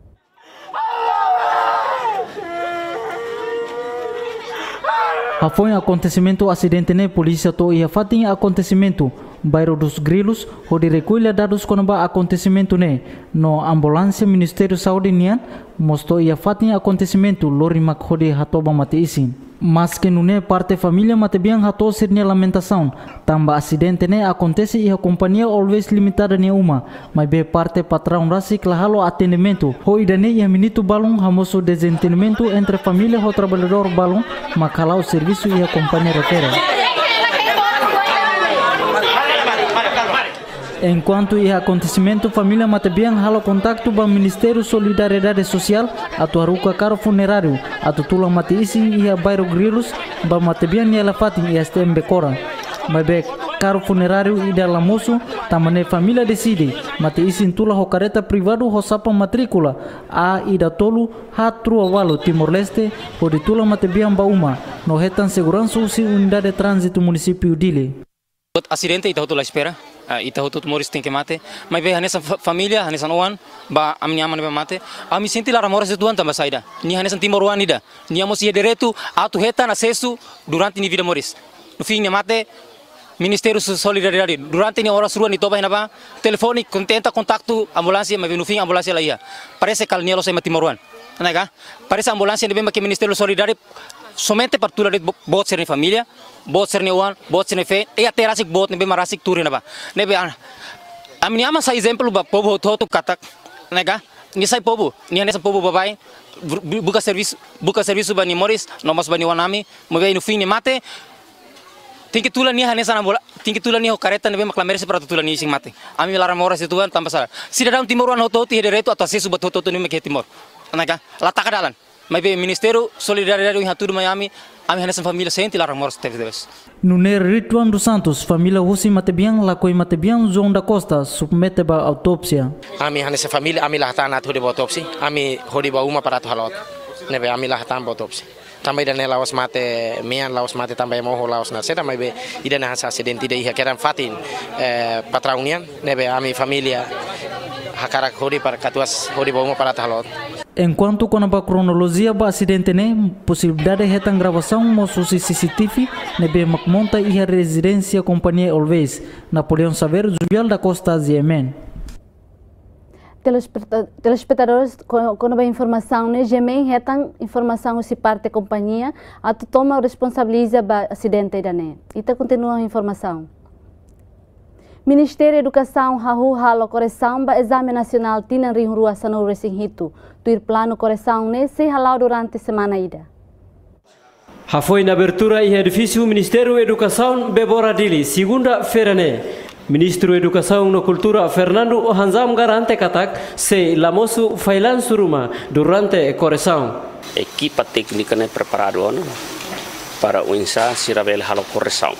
Foi um acontecimento acidente ne polícia to ia fatin acontecimento bairro dos Grilos onde recolhe dados quando ba acontecimento ne no ambulância Ministério Saúde nian mostrou ia fatin acontecimento lori mak hode hatoba mate isin mas que não é parte família mate bem hato sirnya lamentação tamba acidente ne acontece e a companhia always limitada ne uma mas be parte patrão rasi klahalo atendimento hoi dane ia minito balong hamoso desentendimento entre família ho trabalhador balong makalau serviço e a companhia refere. Enquanto ia acontecimento, família Matebian halo contato com o Ministério Solidariedade Social, atu haruka caro funerário, atu tulang mate isi ia bairro Grilos, ba Matebian ia lafatin ia stem bekora. Mas be caro funerário e da lamoso, tamane família decide, mate isi tula ho careta privado ho sapa matrícula, a ida tolu ha trua walo Timor-Leste, ho de tulang Matebian bauma, no retan segurança usi unidade de trânsito município Dile. Acidente ita hotu la espera, ita hotu moris tem que mate, mas bem nessa família, nessa noan, ba a minha mãe vai mate, a me senti lá ramoras de tuan também saída, ni nessa timor ida, ni amos ia direto a tu reta acesso durante ni vida moris, no fim ni mate Ministério Solidariedade durante ni horas rua ni toba hina telefone contenta contato ambulância, mas no fim ambulância lá ia, parece que alnielo sai matimoruan, naga, parece ambulância ni bem que Ministério Solidariedade somente para tular bot ser ni família, bot ser ni uan, bot ser ni fe, e até rasik bot ni bem rasik turi na ba, nebe a a minha ama sa exemplo ba povo hotu katak, nega, ni sai povo, ni nessa povo babai, buka serviço, buka serviço ba ni moris, nomas ba ni wanami, mo bem no fim ni mate, tem que tular ni nessa nambola, tem que tular ni o careta ni bem maclamerse para tular ni sing mate, a minha lara moras itu kan tambah salah, cidadão timoruan hotu ti direito atau acesso ba hotu ni me ke timor, nega, lataka dalan. Mas bem, Ministério Solidariedade em Haturo Miami, a minha família sente lá ramor teve vez. No ner Rituan dos Santos, família Husi Matebian, lá coi Matebian, João da Costa, submete ba autópsia. A minha nessa família, a minha lá tá na tudo autópsia, a minha hori ba uma para tu halot, nebe a minha lá tá autópsia. Também dane laos mate, mian laos mate também morro laos na seda, mas bem, ida na asa acidente ida ia queran fatin patraunian, nebe a minha família hakarak hori para katuas hori ba uma para tu halot. Enquanto com a cronologia do acidente ne possibilidade de gravação moço C C T V nebe macmonta e a residência companhia Always Napoleão Saber Jubial da Costa Ziemen. Telespectadores com a informação ne Jemen retan informação se parte companhia a toma responsabiliza ba acidente da ne. Ita continua a informação. Ministério da Educação hahu halo correção ba exame nacional tina ring rua sanu recém hito. Tuir plano correção ne se halau durante semana ida. Ha foi na abertura e edifício Ministério da Educação Bebora Dili, segunda-feira ne. Ministro da Educação e Cultura Fernando Hanzam garante katak se lamosu failan suruma durante correção. Equipa técnica ne preparado né, para o ensaio siravel halo correção.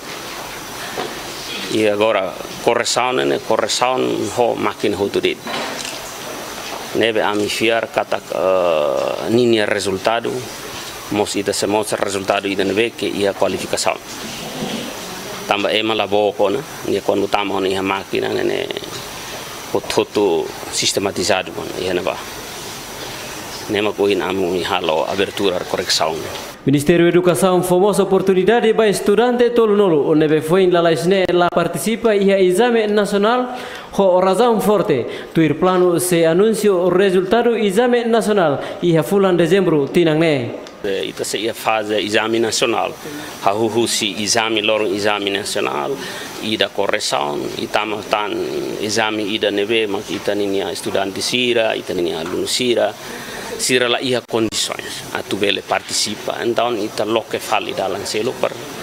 E agora correção né, correção ho máquina ho tudo. Nebe ami fiar kata uh, nini resultado, mos ida se mos resultado ida nebe que ia qualificação. Tamba ema labo kona, ni quando tamo ni a máquina né, o todo sistematizado kona, ia neba. Nema ko in amu ni halo abertura correção. Ministério da Educação famosa oportunidade para estudante tolunolo, onde foi la laisne la participa e a exame nacional ho razão forte. Tuir plano se anuncio o resultado exame nacional e a fulan dezembro tinangne. Ita se ia fase exame nacional. Ha hu si exame lorong exame nacional ida correção e tamo tan exame ida neve mak ita ninia estudante sira, ita ninia aluno sira. Sira lá ia condições a tu bele participa então ita loke fali dalam selo per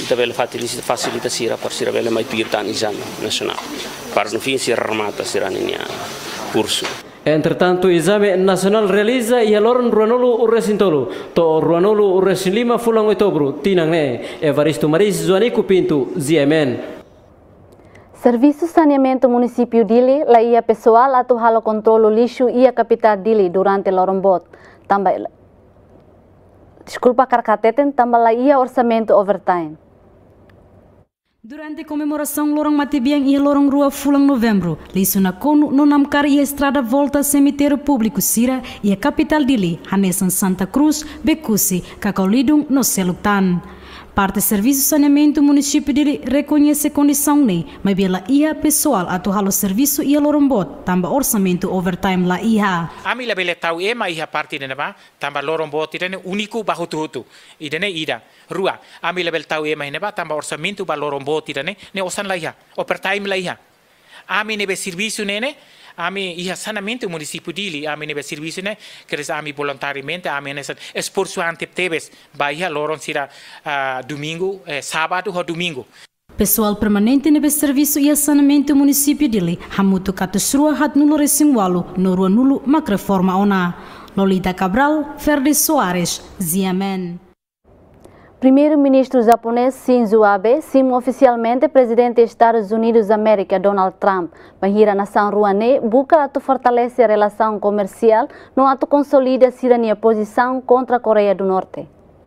ita vele facilita sira para sira vele mai pirtan exame nacional para no fim sira remata sira ninia curso. Entretanto, o exame nacional realiza e aloran Ruanolo Resintolo, to Ruanolo Resinlima Fulang Outubro, tinang ne, Evaristo Maris, Joanico Pinto, Z M N. Serviço Saneamento Município Dili, la ia pessoal atu halo controlo lixo ia capital Dili durante lorombot. Também, desculpa carcateten, também la ia orçamento overtime. Durante a comemoração Lorong Matibiang e Lorong Rua Fulang Novembro, Lisu na Kono, no Namkar e a estrada volta ao cemitério público Sira e a capital Dili, Hanesan Santa Cruz, Becusi, Cacaulidung, no Seluktan. Parte do Serviço Saneamento Município Dili reconhece a condição nem, mas pela I A pessoal atual o serviço e a Lorombot, também orçamento overtime la I A. Ami la bele tau ema I A parte de neba, também Lorombot idene único bajo tuhutu, idene ida. Rua, ami la bele tau ema neba, também orçamento ba Lorombot idene, ne osan la I A, overtime la I A. Ami nebe serviço nene, ami ia sanamente o município Dili, ami nebe serviço né, que eles ami voluntariamente, ami nessa esforço ante teves, bahia loron sira uh, domingo, eh, sábado ou domingo. Pessoal permanente nebe serviço e saneamento município Dili, hamutu katusrua hat nulo resingwalu, no rua nulo macreforma ona. Lolita Cabral, Ferdi Soares, Z M N. Primeiro-ministro japonês Shinzo Abe sim oficialmente presidente dos Estados Unidos da América Donald Trump. Bahira nação ruane busca a fortalecer a relação comercial no ato consolida a posição contra a Coreia do Norte.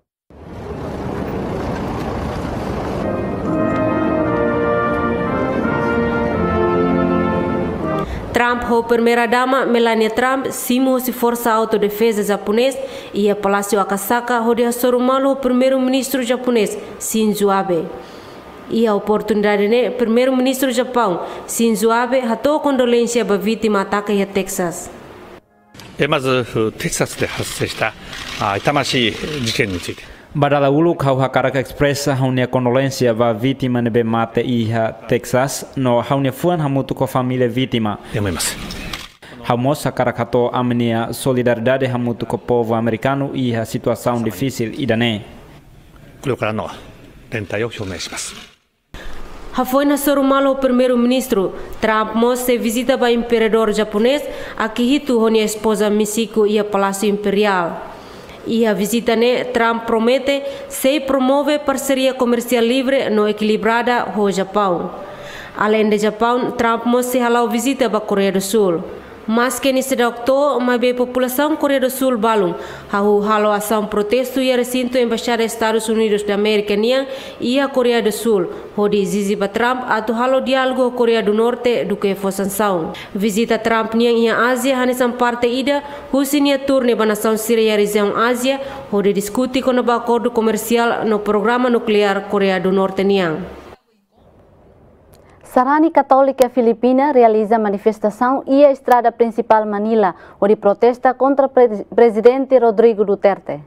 Trump, a primeira-dama Melania Trump, simo se força autodefesa japonês e a Palácio Akasaka, onde a sorumalo o primeiro-ministro japonês Shinzo Abe. E a oportunidade né, primeiro-ministro do Japão Shinzo Abe, ratou condolência para a vítima ataque em Texas. まずテキサスで発生した痛ましい事件について Badala uluk hau hakarak express haunia condolência va vítima nebe mate iha Texas no haunia fuan hamutu ko família vítima. Hamos hakarak hato amnia solidariedade hamutu ko povo americano iha situação difícil idane. これからの連帯を表明します。 Foi na sorumalo o primeiro-ministro Trump mostra visita para o imperador japonês Akihito onde a esposa Michiko e a Palácio Imperial. E a visita né, Trump promete se promove parceria comercial livre no equilibrada com o Japão. Além do Japão, Trump mostra halau visita para a Coreia do Sul. Mas que nesse doctor, mas a população Coreia do Sul balum, hau halau ação protesto e recinto embaixada dos Estados Unidos da América e a Coreia do Sul, onde exige para Trump atu halau diálogo com a Coreia do Norte do que for sanção. Visita Trump em Ásia, hanesan parte ida, husinia turne para nação Síria região Ásia, onde discute com o acordo comercial no programa nuclear Coreia do Norte niang. Sarani Católica Filipina realiza manifestação e a estrada principal Manila, onde protesta contra o presidente Rodrigo Duterte.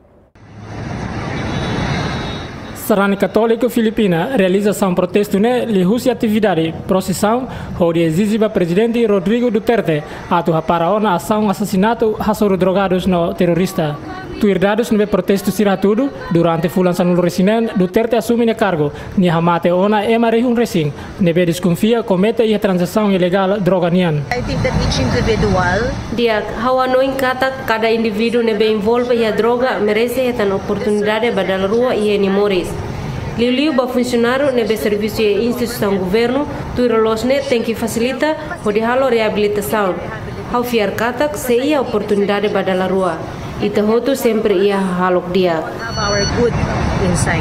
Sarani Católica Filipina realização protesto ne lihusi atividade procissão onde exige para presidente Rodrigo Duterte atu para ona ação assassinato hasoro drogados no terrorista. Tuir dados no protesto sira tudo durante fulan sanul resinen Duterte assume cargo ni hamate ona emare un resing nebe desconfia comete e transação ilegal droga nian. I think that each individual dia hawa noin kata cada indivíduo nebe envolve e a droga merece esta oportunidade badal rua e enimoris. Liu ba funcionário nebe serviço e instituição governo tuir losne tem que facilita o de halo reabilitação. Hau fiar kata se ia oportunidade badal rua. Ita hotu sempre ia halok dia. Our good insight.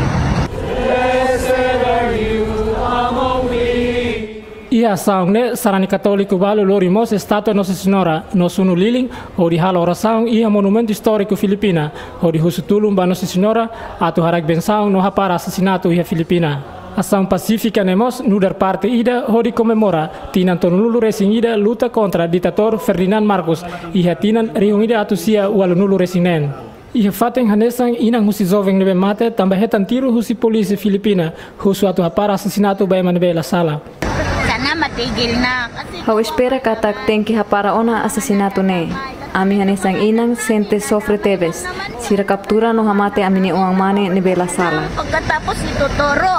Ia ação ne Sarani Católico Valo Lorimos estátua Nossa Senhora no sunu liling o di halo oração ia monumento histórico Filipina o di husutulum ba Nossa Senhora atu harak bensaung no hapara assassinato ia Filipina. Ação pacífica nemos nudar parte ida hori comemora tinan tonulu resing ida luta contra ditator Ferdinand Marcos iha tinan riung ida atusia walunulu resinen. Iha fateng hanesang inang husi jovem nebe mate tambah hetan tiru husi polisi Filipina husu atu hapara assassinato ba manebe la sala. Sana matigil na. Hau espera katak tem que hapara ona assassinato ne. ami hanesang inang sente sofre tebes. Sira captura no hamate amini uang mane nebe la sala. Pagkatapos ito toro.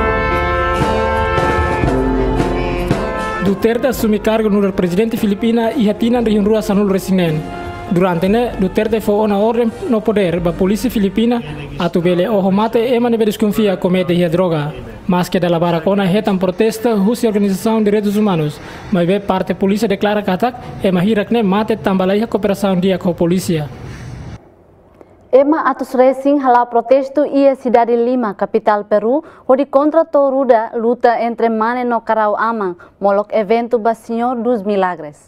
Duterte assume cargo no presidente Filipina e hatinan riun rua sanul resinen. Durante ne, Duterte foi una ordem no poder ba polícia filipina atu bele oho mate ema nebe desconfia comete a droga. Mas que dalla baracona hetan protesta husi organização de direitos humanos. Mas be parte polícia declara katak ema hirak ne mate tambalai a cooperação dia com polícia. Ema atus racing halau protesto ia cidade Lima, capital Peru, onde contra Toruda luta entre Mane no Carau Amang, molok evento ba Senhor dos Milagres.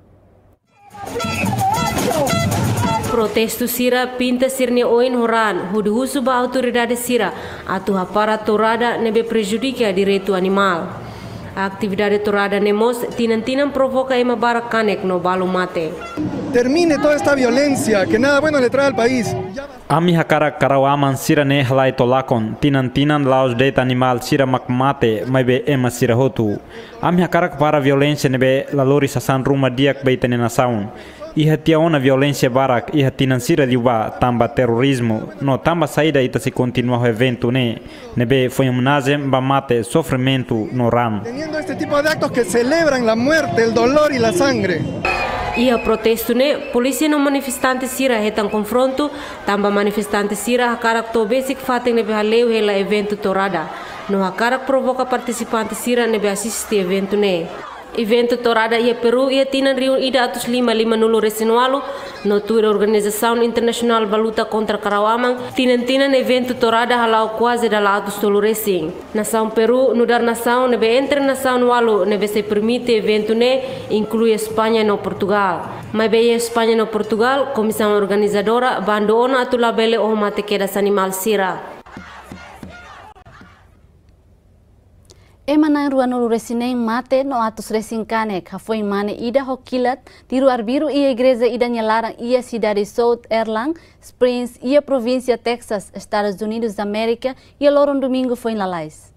Protesto Sira pinta sirne oin horan, hudi husu ba autoridade Sira, atu hapara torada nebe prejudica direito animal. A atividade torada nemos tinan-tinan provoca ema bara canek no balo mate. Termine toda esta violencia que nada bueno le trae al país. Ami hakara karawaman sira ne halai tolakon tinan-tinan laos data animal sira makmate mai be ema sira hotu. Ami hakara para violência nebe lalori sasan ruma diak baitane nasaun. Iha tiaona violência barak iha tinan sira liuba tamba terrorismo no tamba saída ita se continua o evento ne nebe foi homenagem ba mate sofrimento no ran. Teniendo este tipo de actos que celebran la muerte, el dolor y la sangre. Ia protesto ne, polícia no manifestante Sira hetan confronto, tamba manifestante Sira hakarak to basic fating nebe haleu hela evento torada. No hakarak provoca participante Sira nebe assiste evento ne. Evento torada ia Peru ia tinan riun ida atus lima lima nulu resinualo no tuira Organização Internacional Valuta contra Karawamang tinan tinan evento torada halau quase da atus tolu racing. Nação Peru nudar nação nebe entre nação walu nebe se permite evento ne inclui Espanha no Portugal. Mas bem Espanha no Portugal comissão organizadora bandona atu labele o mate quedas animal Sira. Emanang ruanulu resineng mate no atus resing kanek hafoi mane ida hokilat tiru arbiru ia igreja ida nyalarang ia cidade South Erlang Springs ia província Texas Estados Unidos da América ia loron domingo foi na lais.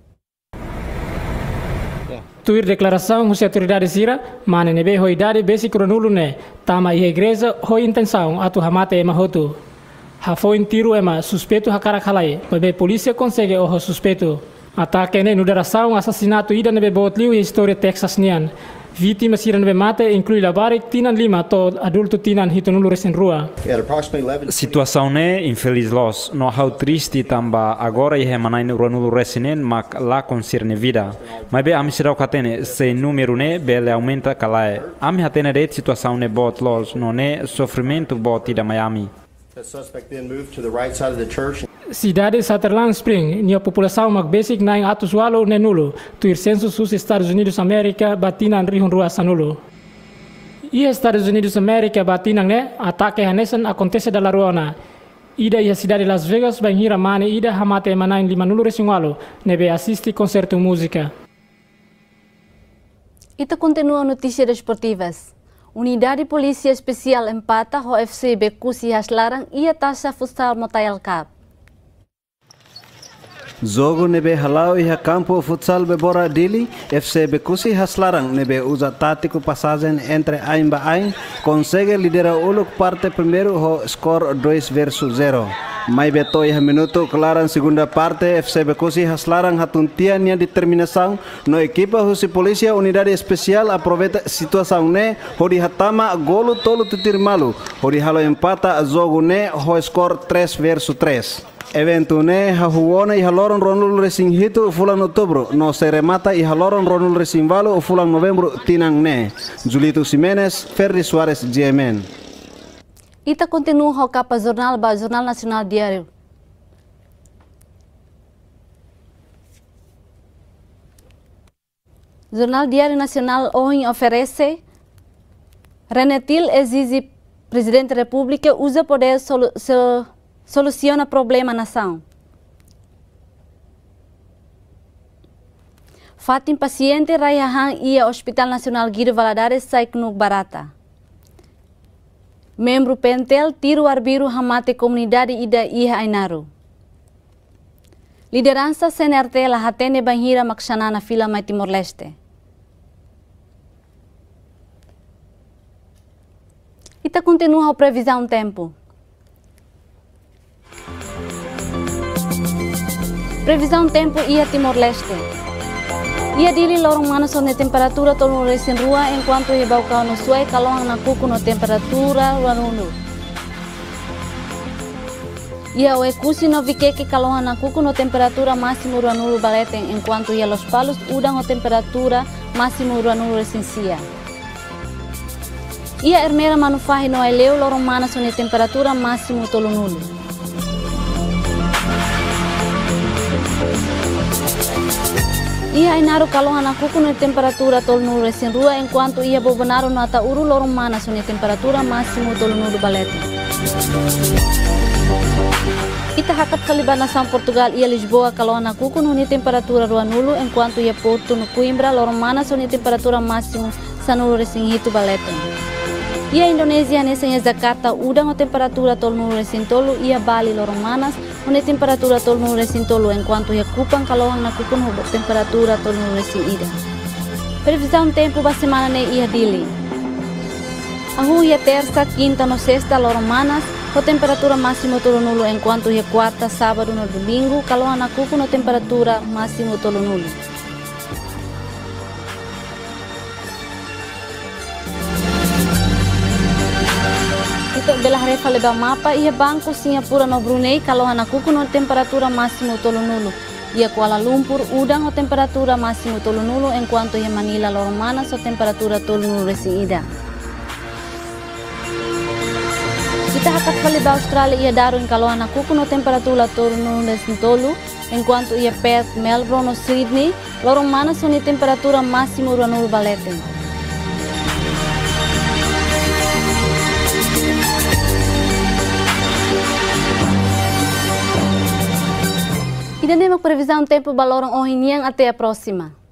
Tuir declaração husi autoridade Sira mane nebe hoi idade basic ruanulu ne tama ia igreja hoi intenção atu hamate ema hotu. Hafoi tiru ema suspeito hakarak halai bebe polícia consegue oho suspeito. Ataque ne nudaração assassinato ida nebe botliu e história Texas nian. Vítima sira nebe mate inclui labari tinan lima to adulto tinan hitonulu resen rua. Situação ne infeliz los no how triste tamba agora ihe manain ruanulu resenen mak la concerne vida. Mas be ami sirau katene se número ne bele aumenta kalae. Ami hatene ret situação ne bot los no ne sofrimento bot ida Miami. The suspect then moved to the right side of the church. Cidade Sutherland Spring, nia população mag basic nang atus walo nenulo, tuir census dos Estados Unidos América batinan rihun rua sanulo. E Estados Unidos América batinang ne ataque hanesan acontece da laruana. Ida ia cidade Las Vegas banhira mane ida hamate manain lima nulo resingwalo, nebe assiste concerto música. Ita continua notícias esportivas. Unidade Polícia Especial empata o F C Bekusi Haslarang ia taça futsal Motayal Cup. Jogo nebe halau iha campo futsal bebora dili F C Bekusi Haslarang nebe usa tático passagem entre ain ba ain consegue liderar uluk parte primeiro ho score dois versus zero. Mai beto iha minuto kelaran segunda parte F C Bekusi Haslarang hatuntia nia determinação no equipa husi polícia unidade especial aproveita situação ne hodi hatama golo tolo tutir malu hodi halo empata jogo ne ho score três versus três. Evento ne hahuona i haloron ronul racing hitu fulan outubro no se remata i haloron ronul racing valo fulan novembro tinang ne. Julito Jimenez, Ferdi Suarez, G M N. Ita continua ho capa jornal ba Jornal Nacional Diário. Jornal Diário Nacional hoje oferece Renetil exige Presidente da República usa poder solu so soluciona problema nação. Fatim paciente Raihan ia Hospital Nacional Guido Valadares sai Knuk Barata. Membro Pentel tiro arbiru hamate comunidade ida iha Ainaru. Liderança C N R T la hatene banhira makshana na fila mai Timor-Leste. Ita continua a previsão tempo. Previsão tempo ia Timor-Leste. Ia dili lorong mana so ne temperatura tolu resin rua enquanto ia baucau no suai kalong na kuku no temperatura ruanunu. Ia o ekusi no vikeke kalong na kuku no temperatura máximo ruanulu baleten enquanto ia los palos udang o temperatura máximo ruanulu resinsia. Ia ermera manufahi no eleu lorong mana so ne temperatura máximo tolu nulu. Ia inaru kalongan aku kuno temperatura tol nulu resin rua enquanto ia bobenaru no ata uru lorong mana so ne temperatura máximo tol nulu balete. Ita hakat kalibana São Portugal ia Lisboa kalongan aku kuno ne temperatura rua nulu enquanto ia Porto no Coimbra lorong mana so ne temperatura máximo sanulu resin hitu balete. Ia Indonesia nessa ia Jakarta udang o temperatura tol nulu resin tolu ia Bali lorong manas une temperatura tol nulu resin tolu enquanto ia Kupang kalongan na kukun ho temperatura tol nulu resin ida. Previsão tempo ba semana ne ia dili. Ahu ia terça, quinta no sexta lorong manas ho temperatura máximo tol nulu enquanto ia quarta, sábado no domingo kalongan na kukun ho temperatura máximo tol nulu. Belah refa leba mapa ia Banco Singapura no Brunei kalau anaku no temperatura máximo tolu nulu. Ia Kuala Lumpur udang o temperatura máximo tolu nulu enquanto ia Manila lorong manas o temperatura tolu nulu resin ida. Kita hakat leba Australia ia Darwin kalau anaku no temperatura tolu nulu resin tolu enquanto ia Perth, Melbourne o Sydney lorong manas o temperatura máximo nulu balete. E temos previsão tempo balorong ohiniang até a próxima.